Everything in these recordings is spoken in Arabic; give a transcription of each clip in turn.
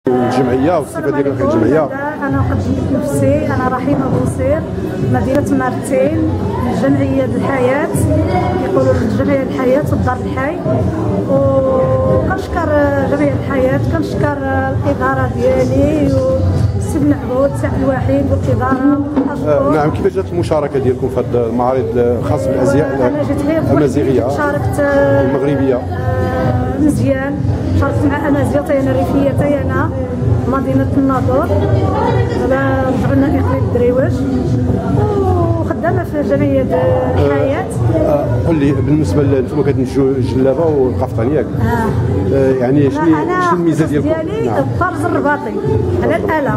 الجمعيه والصفه ديال الجمعيه. انا نقدم نفسي، انا رحيمه بوصير، مدينه مارتين، جمعيه الحياه، كيقولوا الجمعيه الحياه والدار الحي. وكنشكر جمعيه الحياه، كنشكر الاداره ديالي والسي بن عبود سعد الوحيد والاداره. نعم، كيفاش جات المشاركه ديالكم في هذا المعرض الخاص بالازياء الامازيغيه شاركت المغربيه؟ مزيان، شاركت مع امازيغ تينريفيه تيانا مدينه الناظور، دابا رجعنا اقليم الدريوج وخدامه في جمعيه الحياه. قول لي بالنسبه لانتم كتنتجوا الجلابه والقفطان ياك؟ يعني شنو الميزه ديالكم؟ ديالي الطرز الرباطي على الاله.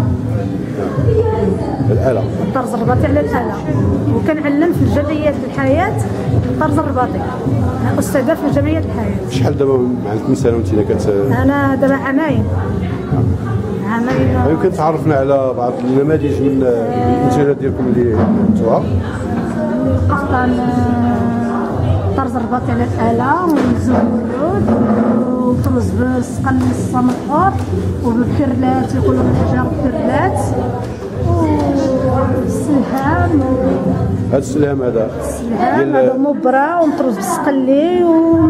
الطرز الرباطي على الاله، وكنعلم في جمعيه الحياه الطرز الرباطي، استاذه في جمعيه الحياه. شحال دابا عندك من سنه وانت انا دابا عامين. يمكن تعرفنا على بعض النماذج من الانتاجات ديالكم اللي عملتوها؟ القفطان طرز الرباطي على الاله، والزبولود، وطرز بالسقن الصمحور، وبالبرلات يقولوا بالحجار بيرلات، والسلهام. هذا السلهام هذا مبرة ومطروز بالسقلي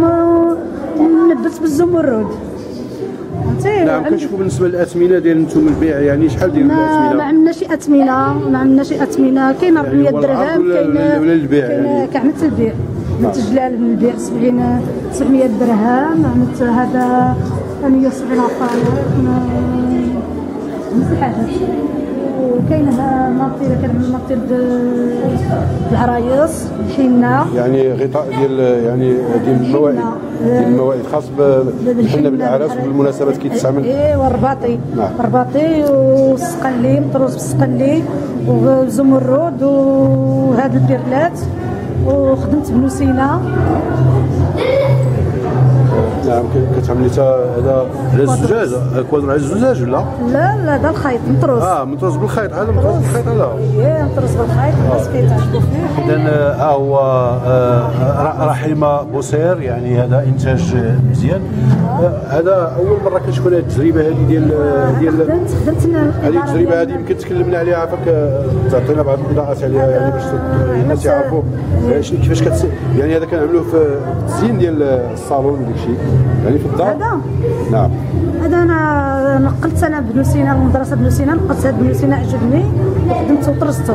ومنبت بالزمرد. نعم. كنشوفوا بالنسبه للاثمنه ديال نتوما البيع، يعني شحال ديال الاثمنه؟ ما عندناش اثمنه، كاين 400 درهم، كاين ولا البيع يعني كعملت البيع، عملت جلال من البيع 700 درهم، عملت هذا 170 فرنك، عملت الحاجات. وكاينه ماطيله، كنعمل ماطيل العرايس، الحنه، يعني غطاء ديال الموائد، الموائد خاص بالحنه بالاعراس وبالمناسبات كيتستعمل. والرباطي. نعم. الرباطي والسقلي، مطروز بالسقلي والزمرد وهاد البيرلات، وخدمت بنوسينه. نعم. كتعملي هذا على الزجاج، الكوادر على الزجاج ولا؟ لا هذا الخيط مطروز. مطروز بالخيط، هذا مطروز بالخيط هذا. مطروز بالخيط، الناس كيتعجبوا فيه. اذا هو رحيمه بوصير، يعني هذا انتاج مزيان. هذا اول مره كتكون هذه التجربه هذه ديال خدمت هذه التجربه هذه يمكن تكلمنا عليها، عافاك تعطينا بعض الاضاءات عليها، يعني باش الناس يعرفوا كيفاش يعني هذا كنعملوه في التزيين ديال الصالون وداك الشيء، يعني في الدار. هذا نعم. هذا انا نقلت بنوسينه، المدرسه بنوسينه، نقلت هذا بنوسينه عجبني وخدمته وطرزته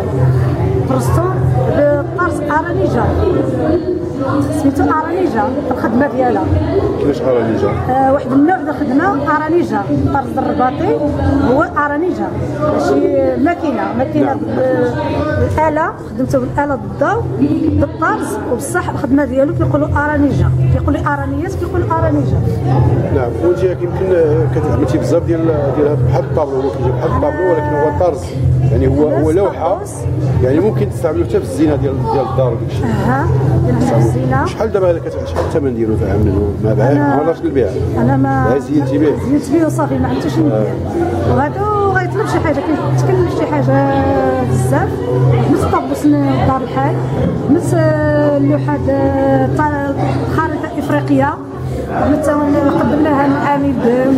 بطرز ارانيجا، سميتو ارانيجا الخدمه ديالها. كيفاش ارانيجا؟ واحد النوع د الخدمه ارانيجا، الطرز الرباطي هو ارانيجا، ماشي ماكينه بالاله، خدمته بالاله بالضوء بالطرز، وبصح الخدمه ديالو كيقولوا ارانيجا، كيقولوا ارانيات، كيقولوا ارانيجا. نعم. وانت يمكن كتعملتي بزاف ديال هذا بحال الطابلو، هو كيجي بحال الطابلو ولكن هو طرز، يعني هو لوحه، يعني ممكن تستعملوه حتى في الزينه ديال الدار وداك الشيء. الزينه. شحال دابا هذا شحال الثمن ديالو تعملوا؟ ما عرفتش البيع. انا ما زينتي به وصافي، ما عرفتش نبيع. وهذا غيطلب شي حاجه، كيتكلف شي حاجه بزاف، مثل طابوس دار الحي، مثل اللوحه الخريطه الافريقيه، مثل قدمناها للعامل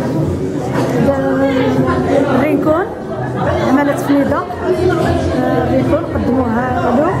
رينكون، عملت فنيده رينكون قدموها له.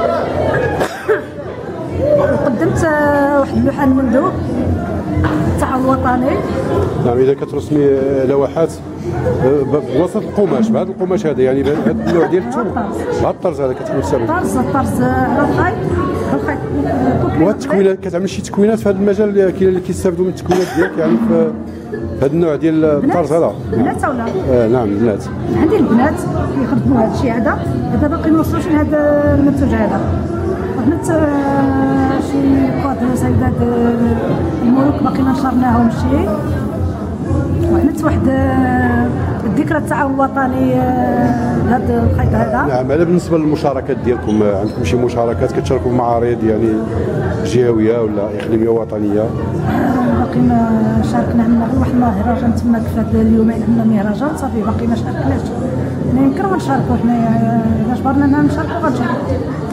وقدمت واحد اللوحه المندوب التعاون الوطني. نعم. اذا كترسمي لوحات بوسط القماش، بهذا القماش هذا، يعني بهذا النوع ديال الثوب، بهذا الطرز هذا كتكون السبب. الطرز على الخيط. وهاد التكوينات كتعمل شي تكوينات في هذا المجال؟ كاين اللي كيستافدوا من التكوينات ديالك يعني في هذا النوع ديال الطرز هذا؟ بنات ولا؟ نعم البنات. عندي البنات كيخدموا هذا الشيء هذا باقي ما وصلوش لهذا المنتوج هذا. خدمت شي كوادر سيدات الملوك باقي ما نشرناهم شي، وعملت واحد الذكرى التعاون الوطني بهذا الخيط هذا. نعم. هذا بالنسبه للمشاركات ديالكم، عندكم شي مشاركات كتشاركوا في معارض يعني جهويه ولا اقليميه وطنيه؟ باقي ما شاركنا، عندنا واحد المهرجان تما في اليومين، عندنا مهرجان صافي باقي ما شاركناش. يمكن غنشاركوا حنايا، الا جبرنا نشاركوا غنشاركوا.